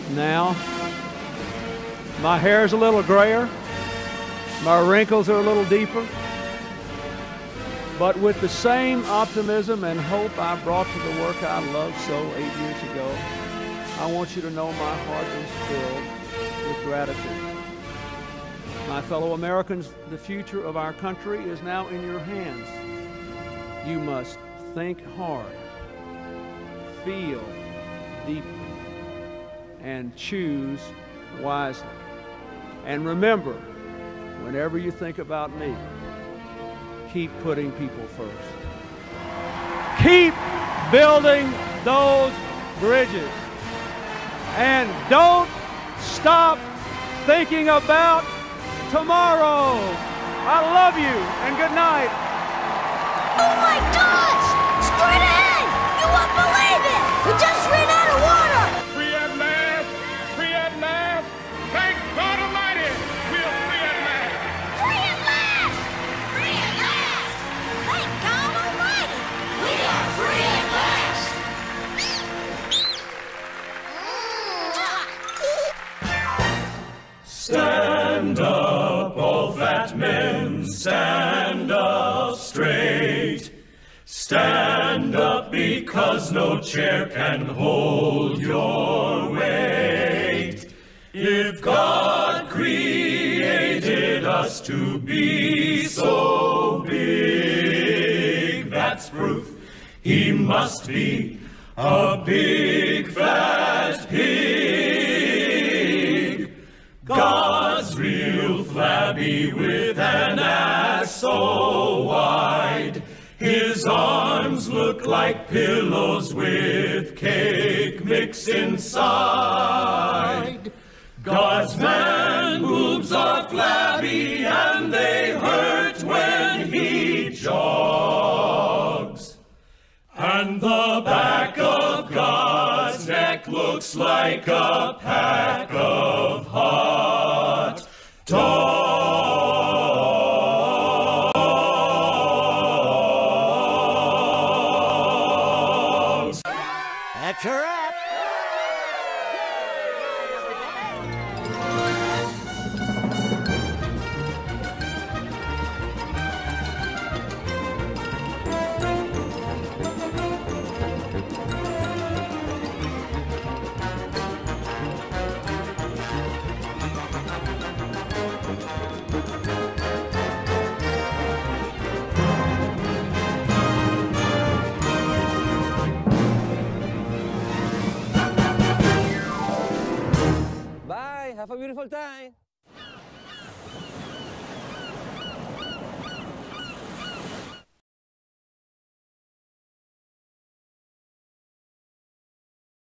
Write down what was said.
Now, my hair's a little grayer, my wrinkles are a little deeper, but with the same optimism and hope I brought to the work I loved so 8 years ago, I want you to know my heart is filled with gratitude. My fellow Americans, the future of our country is now in your hands. You must think hard, feel deeply, and choose wisely. And remember, whenever you think about me, keep putting people first. Keep building those bridges. And don't stop thinking about tomorrow. I love you, and good night. Oh my gosh! Straight ahead! You won't believe it! We just ran out of water! Free at last! Free at last! Thank God Almighty! We are free at last! Free at last! Free at last! Thank God Almighty! We are free at last! Stand up, all fat men, stand up straight. Stand up because no chair can hold your weight. If God created us to be so big, that's proof he must be a big fat pig. God's real flabby with an ass so wide. His arms look like pillows with cake mix inside. God's man boobs are flabby and they hurt when he jogs. And the back of God's neck looks like a pack of hot dogs. That's a wrap. Bye, have a beautiful time.